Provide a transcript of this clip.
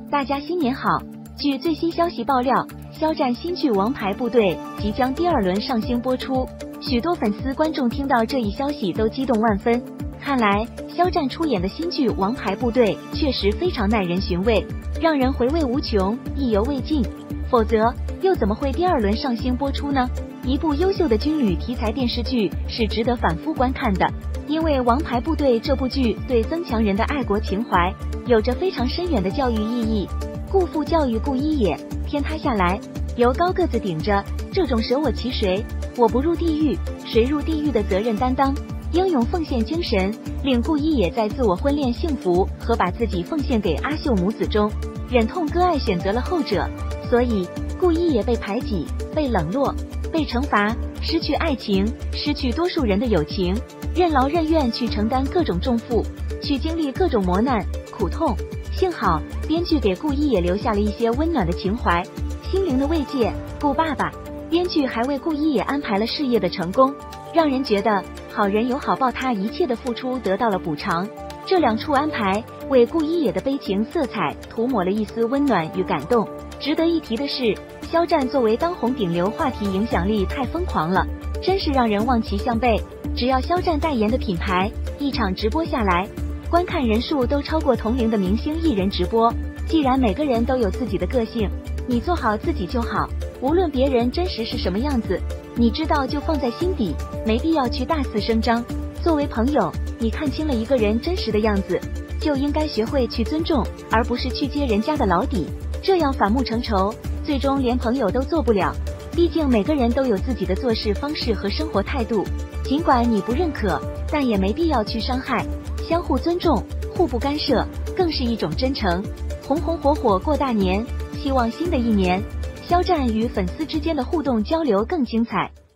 大家新年好！据最新消息爆料，肖战新剧《王牌部队》即将第2轮上星播出，许多粉丝观众听到这一消息都激动万分。看来肖战出演的新剧《王牌部队》确实非常耐人寻味，让人回味无穷，意犹未尽。否则又怎么会第2轮上星播出呢？一部优秀的军旅题材电视剧是值得反复观看的，因为《王牌部队》这部剧对增强人的爱国情怀有着非常深远的教育意义。故父教育故一也，天塌下来由高个子顶着，这种舍我其谁，我不入地狱谁入地狱的责任担当，英勇奉献精神，令顾一也在自我婚恋幸福和把自己奉献给阿秀母子中，忍痛割爱选择了后者。所以顾一也被排挤，被冷落，被惩罚，失去爱情，失去多数人的友情，任劳任怨去承担各种重负，去经历各种磨难苦痛。幸好编剧给顾一也留下了一些温暖的情怀，心灵的慰藉。顾爸爸，编剧还为顾一也安排了事业的成功，让人觉得好人有好报，他一切的付出得到了补偿。这2处安排为顾一也的悲情色彩涂抹了一丝温暖与感动。值得一提的是，肖战作为当红顶流话题影响力太疯狂了，真是让人望其项背。只要肖战代言的品牌一场直播下来，观看人数都超过同龄的明星艺人直播。既然每个人都有自己的个性，你做好自己就好，无论别人真实是什么样子，你知道就放在心底，没必要去大肆声张。作为朋友，你看清了一个人真实的样子，就应该学会去尊重，而不是去揭人家的老底，这样反目成仇，最终连朋友都做不了。毕竟每个人都有自己的做事方式和生活态度，尽管你不认可，但也没必要去伤害。相互尊重，互不干涉，更是一种真诚。红红火火过大年，希望新的一年，肖战与粉丝之间的互动交流更精彩。